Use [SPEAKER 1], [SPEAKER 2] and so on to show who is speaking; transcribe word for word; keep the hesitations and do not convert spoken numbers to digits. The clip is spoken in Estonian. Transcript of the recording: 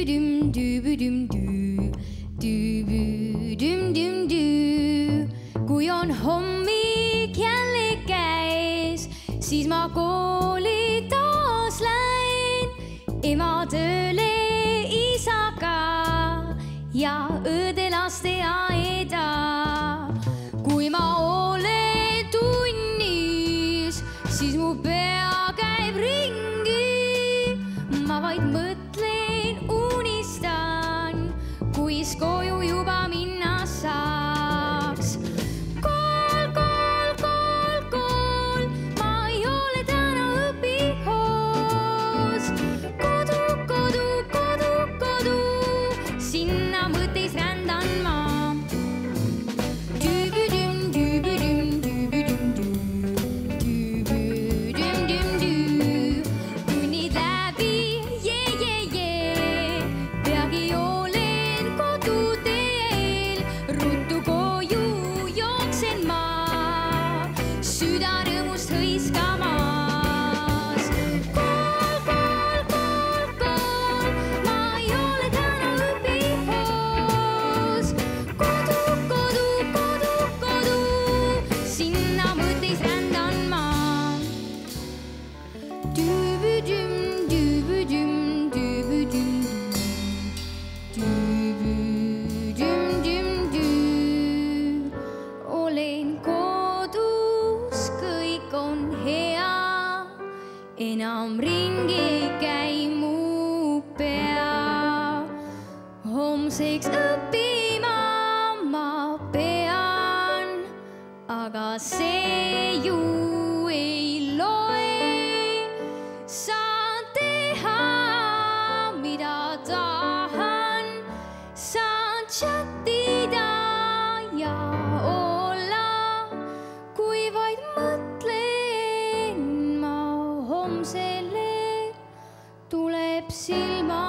[SPEAKER 1] Düübüdüm, düübüdüm, düü, düübüdüm, düm, düü. Kui on hommik jälle käes, siis ma kooli taas läin. Ema tööle isaga ja õde lasteaeda. Kui ma olen tunnis, siis mu pea käib ringi. Ma vaid mõtlen, unistan, kuis koju juba minna saaks. Kool, kool, kool, kool, ma ei ole täna õpihoos. Kodu, kodu, kodu, kodu, sinna mõttes rändan ma. Enam ringi ei käi mu pea. Homseks õppima ma pean, aga see ju ei loe. Saan teha, mida tahan, saan chattida ja olla, kui vaid mõtlen ma homsele tuleb silma.